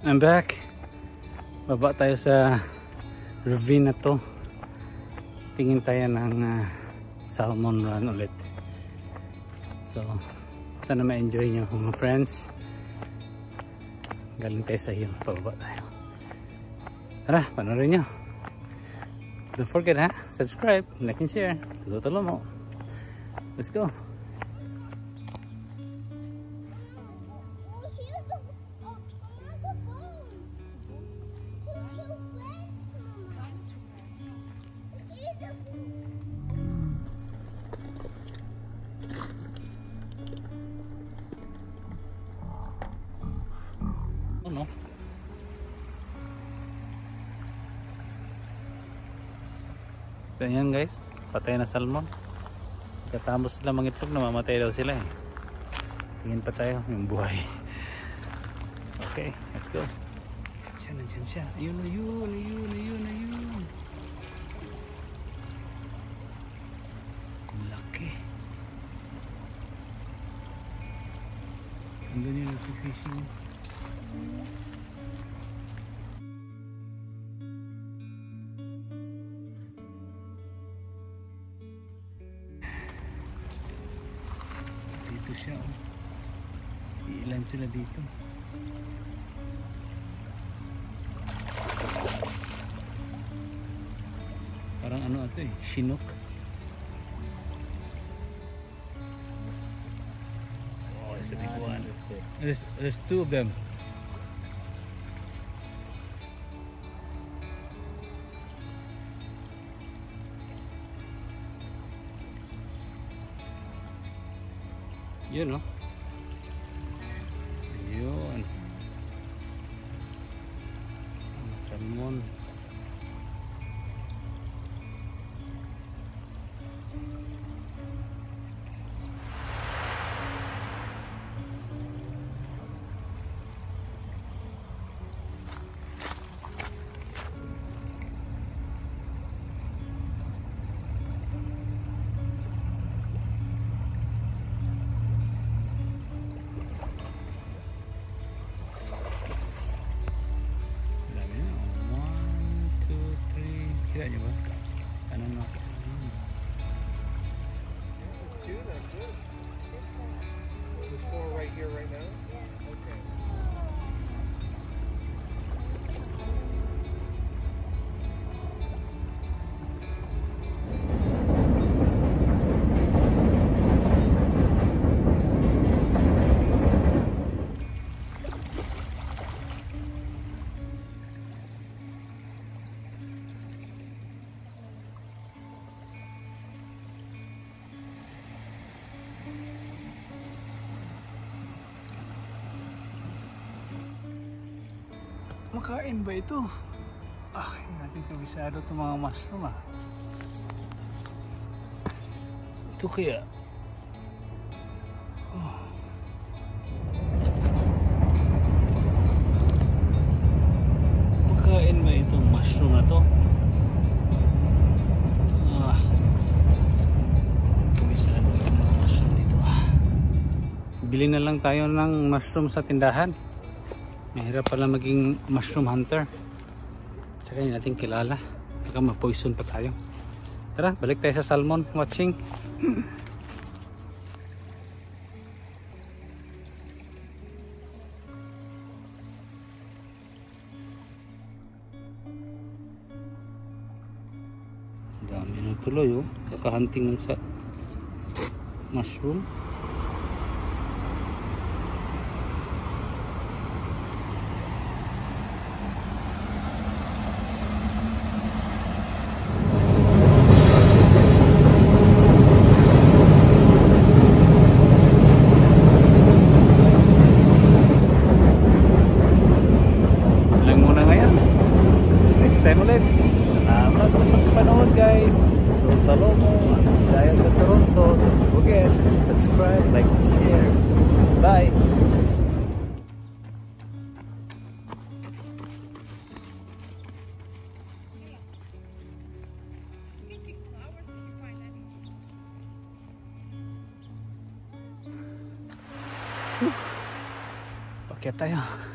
I'm back. Baba tayo sa ravine na to. Tingin tayo ng salmon run ulit. So, sana ma-enjoy nyo mga friends. Galing tayo sa hill. Pababa tayo. Tara, panoorin nyo. Don't forget subscribe, like and share. Tutulong mo. Let's go. No? So yan guys, patay na salmon. Katapos sila mangitlog, namamatay daw sila eh. Tingin pa tayo yung buhay. Okay, let's go. Siya, nandyan siya. Ayun. Laki. Ang ganyan nag-fishing. Dito siya ilan sila dito. Parang ano ito eh, Chinook. Oh, there's a big one. There's two of them. Yun, no? Yun. Salmon. Kira nyo ba? Ano na? There's four right here right now? Okay. Makain ba ito? Hindi natin kabisado itong mga mushroom Ito kaya? Makain ba itong mushroom na to? Kabisado yung mga mushroom dito Bili na lang tayo ng mushroom sa tindahan. Mahirap pala maging mushroom hunter. Tsaka hindi natin kilala. Baka ma-poison pa tayo. Tara, balik tayo sa salmon watching. Dami na tuloy Kakahunting ng sa mushroom. Salamat sa pagpanood guys. Tutalo mo ang Bisaya sa Toronto. Don't forget, subscribe, like, and share. Bye! Pakyat tayo.